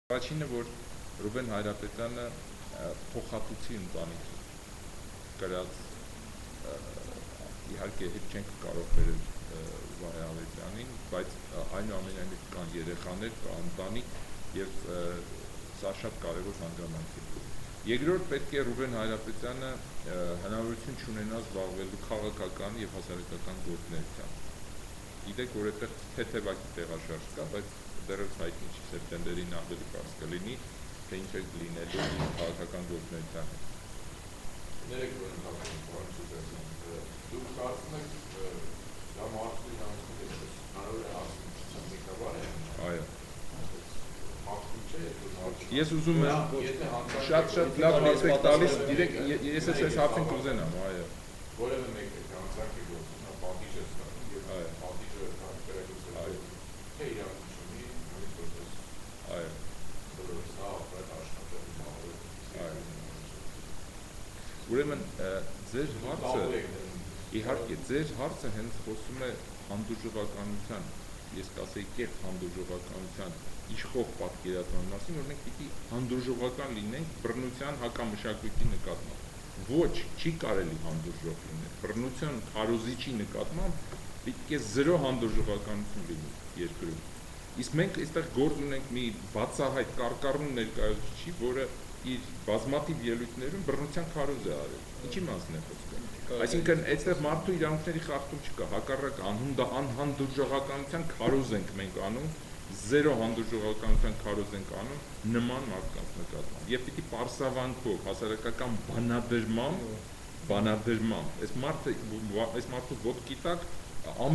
Առաջինը, որ Ռուբեն Հայրապետյանը փոխհատուցի ընտանիքը գրած իհարկե հետ չենք կարող բերել Վահե Ավետյանին, բայց այնուամենայնիվ կան երեխաներ, կա ընտանիք եւ սա շատ կարեւոր հանգամանք է։ Երկրորդ պետք է Ռուբեն Հայրապետյանը հնարավորություն չունենա զբաղվելու քաղաքական եւ հասարակական գործունեությամբ։ Գիտեք, որ այդտեղ թեթևակի տեղաշարժ կա, բայց դեռևս հայտնի չի, սեպտեմբերին ավելի պարզ կլինի, թե ինչ է լինելու քաղաքական գործունեության հետ։ Ներեք որ ընդհանրապես բան չգասին, դուք կարծում եք դա մարդու հանցում է, կարող է ասում ղեկավար է։ Այո։ Մարդու չէ, Ես ուզում եմ շատ լավ հարցեք տալիս, դիրեք ես այս հարցին կուզենամ, այո։ Որևէ մեկը հանցակի գործում է, պատիժ է ստանում, եւ պատիժը կարողացել է թե իրավունք ունի, որպես այո։ բոլորս ապրել աշխատել մահը։ Ուրեմն ձեր հարցը իհարկե ձեր հարցը հենց խոսում է հանդուրժողականության, ես կասեի կեղծ հանդուրժողականության իշխող պատկերացման մասին, որ մենք պիտի հանդուրժողական լինենք բռնության հակամշակույթի նկատմամբ։ Ոչ, չի կարելի հանդուրժող լինել։ Բռնության քարոզիչի նկատմամբ պիտի զերո հանդուրժողականություն լինի երկրում։ Իսկ մենք այստեղ գործ ունենք մի բացահայտ կարկառուն ներկայացուցիչի, որը իր բազմաթիվ ելույթներում բռնության քարոզ է արել։ Ինչի մասին է խոսքը։ Այսինքն այստեղ մարդու իրավունքների խախտում չկա, հակառակ անհանդուրժողականության քարոզ ենք մենք անում, զերո հանդուրժողականության քարոզ ենք անում նման մարդկանց նկատմամբ։ Եվ պիտի պարսավանքով, հասարակական բանադրմամբ, այս մարդու ոտքի տակ